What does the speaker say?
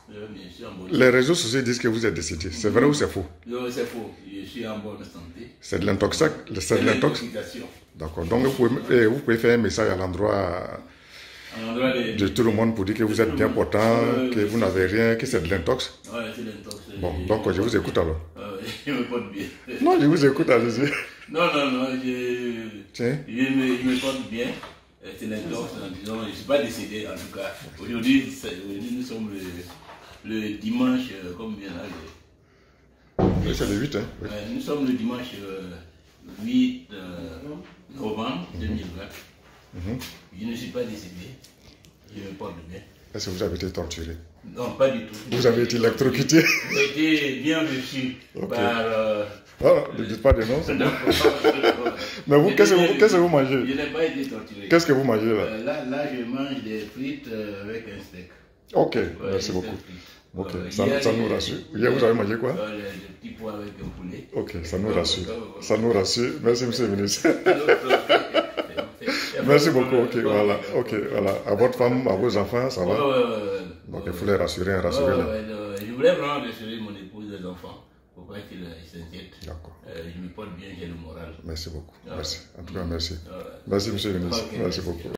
Je suis en bonne Les réseaux sociaux disent que vous êtes décédé. C'est vrai ou c'est faux? Non, c'est faux. Je suis en bonne santé. C'est de l'intox. C'est de l'intox. D'accord. Donc vous pouvez faire un message à l'endroit de tout le monde pour dire que vous êtes bien portant, que vous n'avez rien, que c'est de l'intox. Oui, c'est l'intox. Bon, donc je vous écoute alors. Je me porte bien. Non, je vous écoute, allez-y. Non, je me porte bien. C'est l'intox, disons, je ne suis pas décédé en tout cas. Aujourd'hui, nous sommes le dimanche, combien là? C'est le 8, hein? Oui. Nous sommes le dimanche 8 novembre 2020. Je ne suis pas décédé. Je me porte bien. Est-ce que vous avez été torturé? Non, pas du tout. Vous avez été électrocuté? J'ai été bien reçu par... ne dites pas de nom. Mais vous, qu'est-ce que vous mangez? Je n'ai pas été torturé. Qu'est-ce que vous mangez là? Là, je mange des frites avec un steak. Ok, merci beaucoup. Ok, ça nous rassure. Hier, vous avez mangé quoi? Des petits pois avec un poulet. Ok, ça nous rassure. Ça nous rassure. Merci, monsieur le ministre. Merci beaucoup. Ok, voilà. Ok, voilà. À votre femme, à vos enfants, ça va? Donc, il faut les rassurer, Je voulais vraiment rassurer mon épouse et les enfants. Pour pas qu'ils s'inquiètent. D'accord. Je me porte bien, j'ai le moral. Merci beaucoup. Merci. En tout cas, merci. Merci, monsieur le ministre. Merci beaucoup.